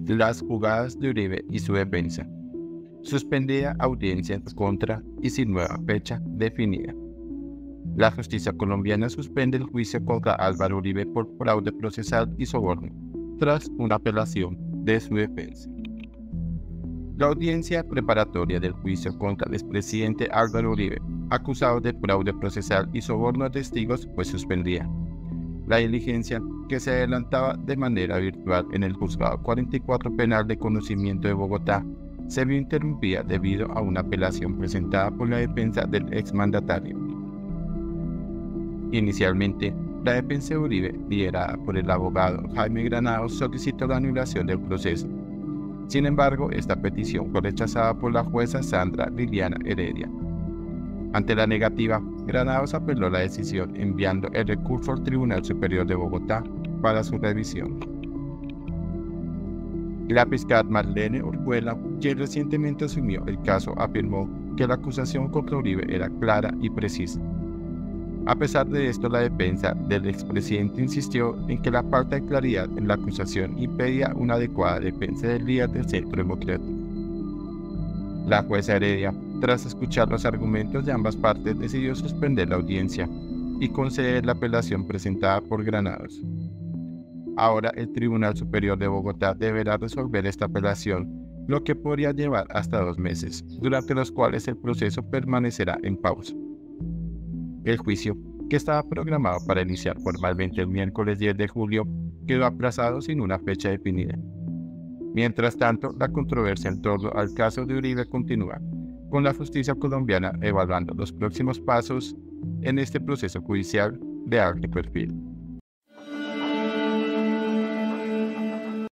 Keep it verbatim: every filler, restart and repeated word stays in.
Las jugadas de Uribe y su defensa. Suspendida audiencia en contra y sin nueva fecha definida. La justicia colombiana suspende el juicio contra Álvaro Uribe por fraude procesal y soborno, tras una apelación de su defensa. La audiencia preparatoria del juicio contra el expresidente Álvaro Uribe, acusado de fraude procesal y soborno a testigos, fue suspendida. La diligencia, que se adelantaba de manera virtual en el Juzgado cuarenta y cuatro Penal de Conocimiento de Bogotá, se vio interrumpida debido a una apelación presentada por la defensa del exmandatario. Inicialmente, la defensa de Uribe, liderada por el abogado Jaime Granados, solicitó la anulación del proceso. Sin embargo, esta petición fue rechazada por la jueza Sandra Liliana Heredia. Ante la negativa, Granados apeló la decisión enviando el recurso al Tribunal Superior de Bogotá para su revisión. La fiscal Marlene Orjuela, quien recientemente asumió el caso, afirmó que la acusación contra Uribe era clara y precisa. A pesar de esto, la defensa del expresidente insistió en que la falta de claridad en la acusación impedía una adecuada defensa del líder del Centro Democrático. La jueza Heredia, tras escuchar los argumentos de ambas partes, decidió suspender la audiencia y conceder la apelación presentada por Granados. Ahora el Tribunal Superior de Bogotá deberá resolver esta apelación, lo que podría llevar hasta dos meses, durante los cuales el proceso permanecerá en pausa. El juicio, que estaba programado para iniciar formalmente el miércoles diez de julio, quedó aplazado sin una fecha definida. Mientras tanto, la controversia en torno al caso de Uribe continúa, con la justicia colombiana evaluando los próximos pasos en este proceso judicial de alto perfil.